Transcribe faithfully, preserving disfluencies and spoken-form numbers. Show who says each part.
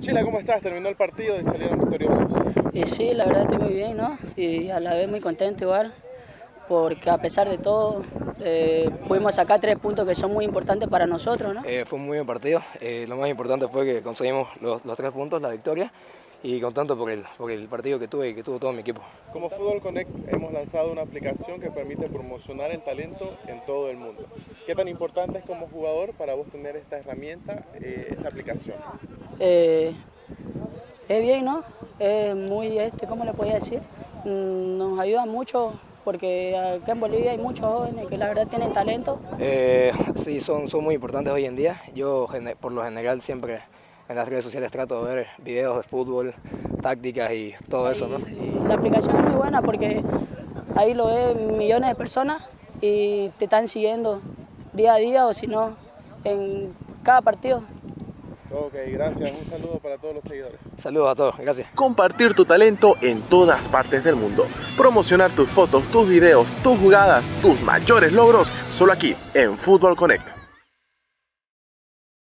Speaker 1: Chila, ¿cómo estás? Terminó el partido y salieron victoriosos.
Speaker 2: Y sí, la verdad estoy muy bien, ¿no? Y a la vez muy contento igual, porque a pesar de todo eh, pudimos sacar tres puntos que son muy importantes para nosotros, ¿no?
Speaker 3: Eh, fue un muy buen partido, eh, lo más importante fue que conseguimos los, los tres puntos, la victoria, y contento por el, por el partido que tuve y que tuvo todo mi equipo.
Speaker 1: Como Fútbol Connect hemos lanzado una aplicación que permite promocionar el talento en todo el mundo. ¿Qué tan importante es como jugador para vos tener esta herramienta, eh, esta aplicación?
Speaker 2: Eh, es bien, ¿no? Es muy, este, ¿cómo le podía decir? Nos ayuda mucho porque acá en Bolivia hay muchos jóvenes que la verdad tienen talento.
Speaker 3: Eh, sí, son, son muy importantes hoy en día. Yo por lo general siempre en las redes sociales trato de ver videos de fútbol, tácticas y todo eso, ¿no? Y
Speaker 2: la aplicación es muy buena porque ahí lo ven millones de personas y te están siguiendo día a día o si no, en cada partido.
Speaker 1: Ok, gracias. Un saludo para todos los seguidores.
Speaker 3: Saludos a todos, gracias.
Speaker 4: Compartir tu talento en todas partes del mundo. Promocionar tus fotos, tus videos, tus jugadas, tus mayores logros, solo aquí en Fútbol Connect.